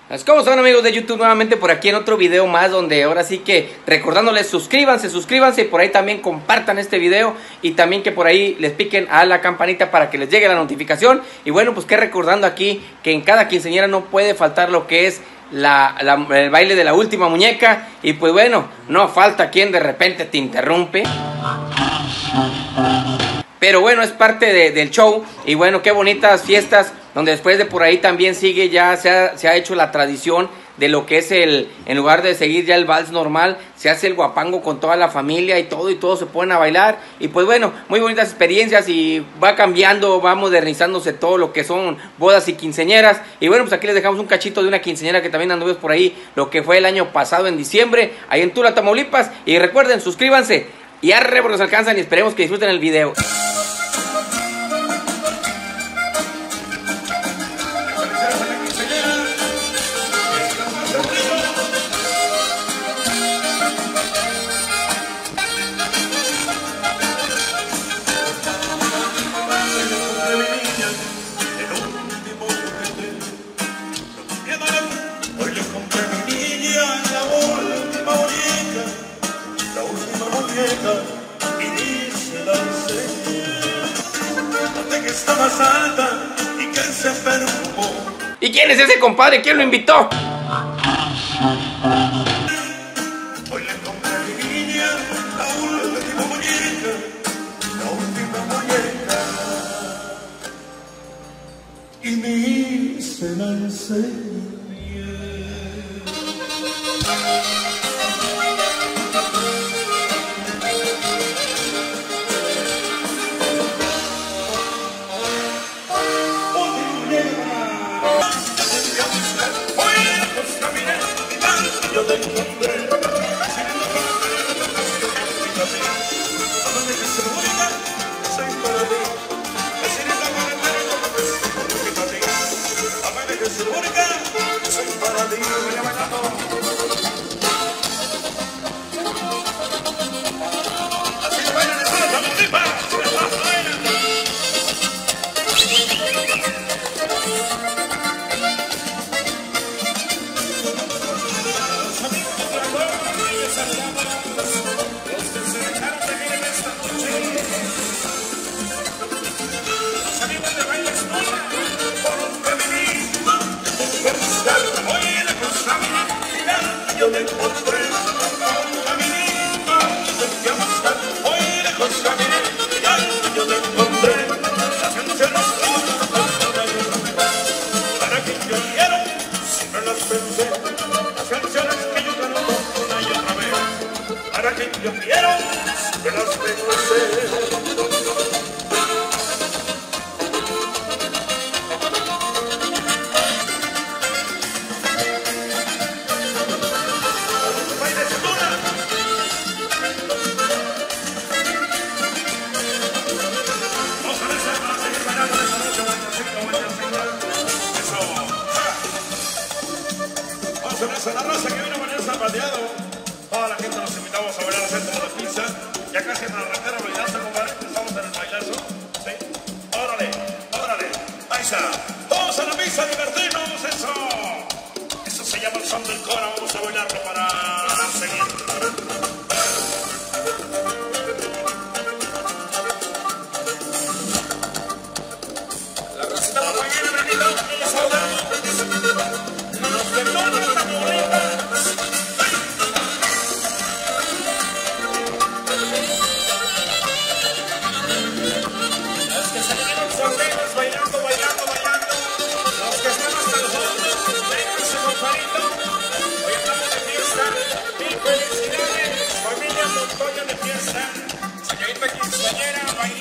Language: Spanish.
¿Cómo están, amigos de YouTube? Nuevamente por aquí en otro video más, donde ahora sí que recordándoles suscríbanse y por ahí también compartan este video, y también que por ahí les piquen a la campanita para que les llegue la notificación. Y bueno, pues que recordando aquí que en cada quinceañera no puede faltar lo que es el baile de la última muñeca. Y pues bueno, no falta quien de repente te interrumpe, pero bueno, es parte del show. Y bueno, qué bonitas fiestas, donde después de por ahí también sigue, ya se ha hecho la tradición de lo que es en lugar de seguir ya el vals normal, se hace el guapango con toda la familia y todos se ponen a bailar. Y pues bueno, muy bonitas experiencias, y va cambiando, va modernizándose todo lo que son bodas y quinceañeras. Y bueno, pues aquí les dejamos un cachito de una quinceañera que también anduvimos por ahí, lo que fue el año pasado en diciembre, ahí en Tula, Tamaulipas. Y recuerden, suscríbanse y arre porque nos alcanzan, y esperemos que disfruten el video. Y dice la que está más alta y que se perturbó. ¿Y quién es ese compadre? ¿Quién lo invitó? Hoy le compré a mi niña la última muñeca, y ni se la enseñé. Yo te encontré, amame que se muera, soy para ti. Amame que se muera, soy para ti. Así le bailan en toda Tamaulipas. Yo te encontré, caminito, te amasar, hoy lejos caminé, yo te encontré, las canciones para que yo quiero, siempre las pensé, las canciones que yo canto una y otra vez, para que yo quiero, siempre las pensé. A la raza que vino a bailar zapateado, toda la gente nos invitamos a bailar al centro de la pizza. Ya casi para arrancar a bailazo, compadre, estamos en el bailazo. ¿Sí? Órale, órale, ahí está. Todos a la pizza, divertirnos, eso. Eso se llama el son del cora, vamos a bailarlo para seguir. La racita va a bailar, Benito, que ya saludamos. Nos perdonan las Tamaulipas. Los que salieron solteros bailando. Los que están hasta los hombros, vénganse, compadrito. Hoy estamos de fiesta. Mil felicidades, familia Montoya de fiesta. Señorita quinceañera,